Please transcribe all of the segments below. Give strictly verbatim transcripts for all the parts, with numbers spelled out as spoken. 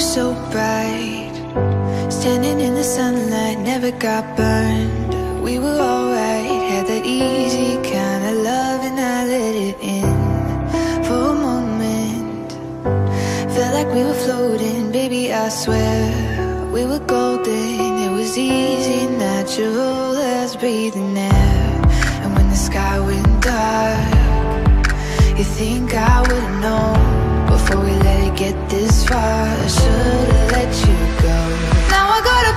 so bright, standing in the sunlight, never got burned. We were alright, had that easy kind of love, and I let it in for a moment. Felt like we were floating, baby, I swear we were golden. It was easy, natural as breathing air. And when the sky went dark, you think I would've known before we let it get this far. I should've let you go. Now I gotta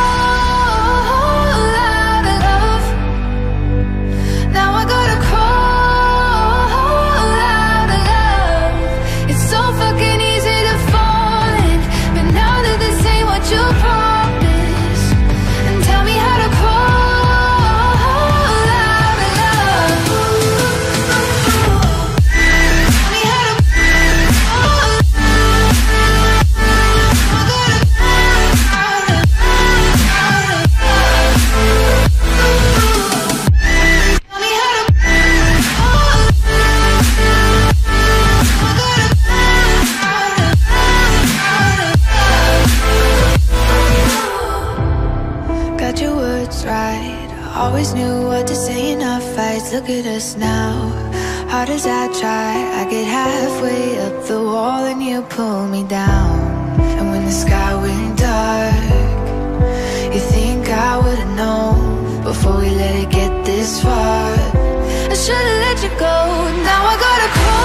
crawl out of love. Now I gotta crawl out of love. It's so fucking easy to fall in, but now that this ain't what you promised, and tell me how to crawl out of love. Tell me how to always knew what to say in our fights. Look at us now, hard as I try, I get halfway up the wall and you pull me down. And when the sky went dark, you think I would've known before we let it get this far. I should've let you go. Now I gotta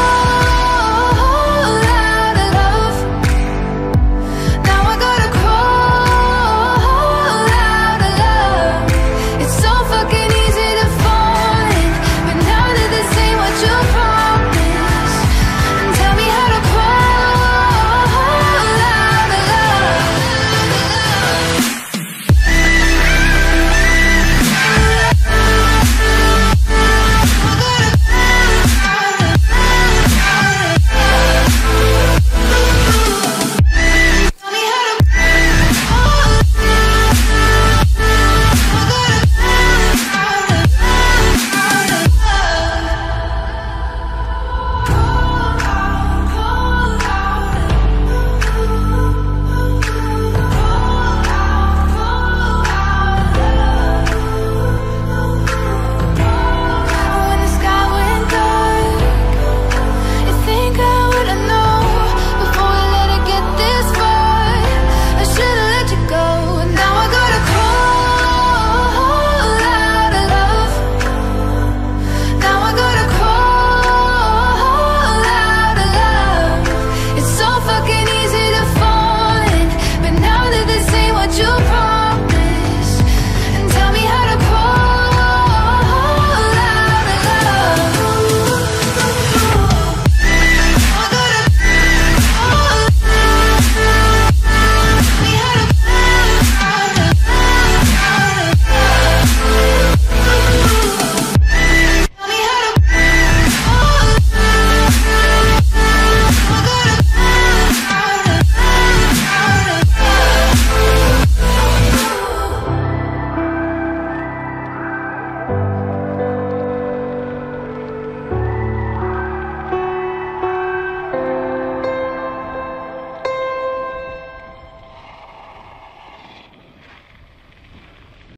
crawl out of love. Now I gotta crawl out of love. It's so fucking easy to fall in, but now that this ain't what you promised, and tell me how to crawl out of love. You promised.